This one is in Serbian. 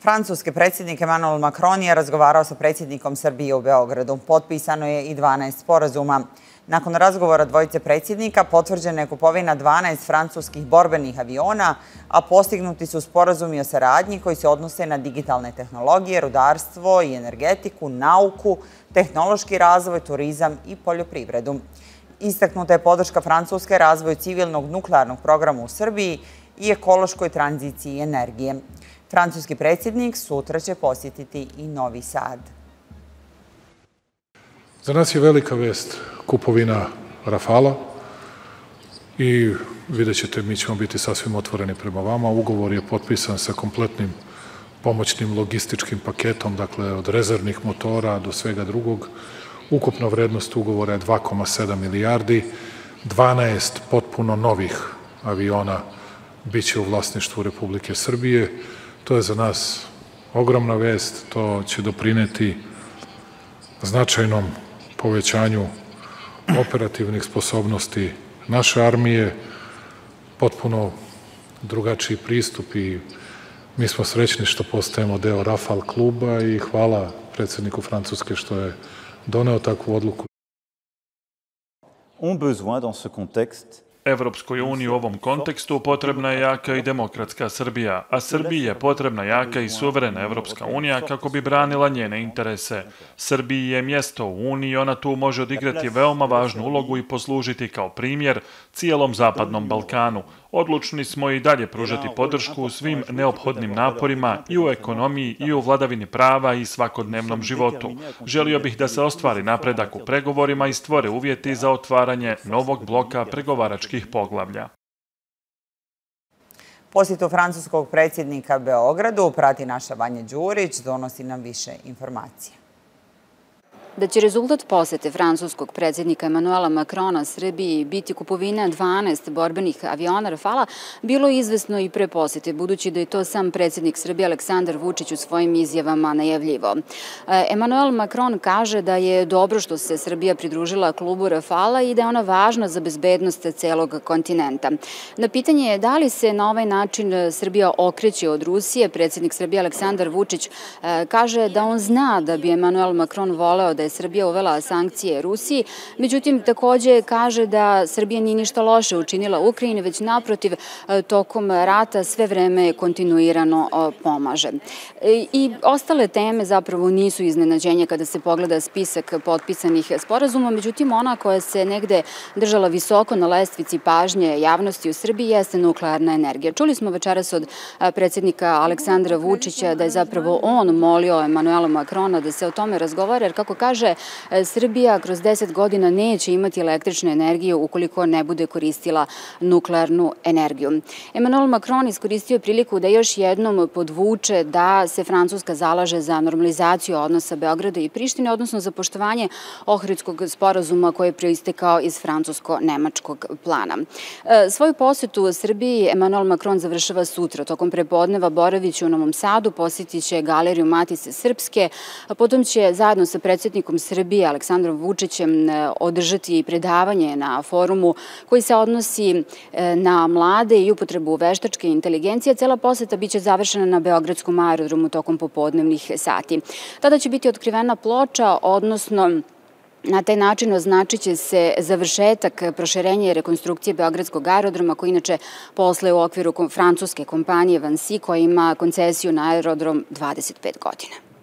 Francuski predsjednik Emmanuel Macron je razgovarao sa predsjednikom Srbije u Beogradu. Potpisano je i 12 sporazuma. Nakon razgovora dvojice predsjednika potvrđena je kupovina 12 francuskih borbenih aviona, a postignuti su sporazumi o saradnji koji se odnose na digitalne tehnologije, rudarstvo i energetiku, nauku, tehnološki razvoj, turizam i poljoprivredu. Istaknuta je podrška Francuske razvoju civilnog nuklearnog programa u Srbiji i ekološkoj tranziciji energije. Francuski predsjednik sutra će posjetiti i Novi Sad. Za nas je velika vest kupovina Rafala i vidjet ćete, mi ćemo biti sasvim otvoreni prema vama. Ugovor je potpisan sa kompletnim pomoćnim logističkim paketom, dakle od rezervnih motora do svega drugog. Ukupna vrednost ugovora je 2,7 milijardi, 12 potpuno novih aviona biće u vlasništvu Republike Srbije. To je za nas ogromna vest, to će doprineti značajnom povećanju operativnih sposobnosti naše armije, potpuno drugačiji pristup i mi smo srećni što postajemo deo Rafal kluba i hvala predsjedniku Francuske što je doneo takvu odluku. Evropskoj uniji u ovom kontekstu potrebna je jaka i demokratska Srbija, a Srbiji je potrebna jaka i suverena Evropska unija kako bi branila njene interese. Srbiji je mjesto u Uniji i ona tu može odigrati veoma važnu ulogu i poslužiti kao primjer cijelom Zapadnom Balkanu. Odlučni smo i dalje pružati podršku u svim neophodnim naporima i u ekonomiji i u vladavini prava i svakodnevnom životu. Želio bih da se ostvari napredak u pregovorima i stvore uvjeti za otvaranje novog bloka pregovaračkih poglavlja. Posjetu francuskog predsjednika Beogradu prati naša Vanja Đurić, donosi nam više informacija. Da će rezultat posete francuskog predsjednika Emmanuela Macrona Srbiji biti kupovina 12 borbenih aviona Rafala, bilo je izvesno i pre posete, budući da je to sam predsjednik Srbije Aleksandar Vučić u svojim izjavama najavljivo. Emmanuel Macron kaže da je dobro što se Srbija pridružila klubu Rafala i da je ona važna za bezbednost celog kontinenta. Na pitanje je da li se na ovaj način Srbija okreće od Rusije, predsjednik Srbije Aleksandar Vučić kaže da on zna da bi Emmanuel Macron voleo da je Srbija uvela sankcije Rusiji, međutim takođe kaže da Srbija nije ništa loše učinila Ukrajini, već naprotiv tokom rata sve vreme kontinuirano pomaže. I ostale teme zapravo nisu iznenađenje kada se pogleda spisak potpisanih sporazuma, međutim ona koja se negde držala visoko na lestvici pažnje javnosti u Srbiji jeste nuklearna energija. Čuli smo večeras od predsjednika Aleksandra Vučića da je zapravo on molio Emmanuela Macrona da se o tome razgovara, jer kako kaže, Srbija kroz 10 godina neće imati električnu energiju ukoliko ne bude koristila nuklearnu energiju. Emmanuel Macron iskoristio priliku da još jednom podvuče da se Francuska zalaže za normalizaciju odnosa Beograda i Prištine, odnosno za poštovanje Ohridskog sporazuma koji je proistekao iz francusko-nemačkog plana. Svoju posetu Srbiji Emmanuel Macron završava sutra. Tokom prepodneva boraviće u Novom Sadu, posjetit će Galeriju Matice Srpske, potom će zajedno sa predsjednikom Srbije Aleksandrom Vučićem održati predavanje na forumu koji se odnosi na mlade i upotrebu veštačke inteligencije. Cela poseta biće završena na Beogradskom aerodromu tokom popodnevnih sati. Tada će biti otkrivena ploča, odnosno na taj način označit će se završetak proširenja i rekonstrukcije Beogradskog aerodroma, koji inače posle u okviru francuske kompanije Vansi, koja ima koncesiju na aerodrom 25 godina.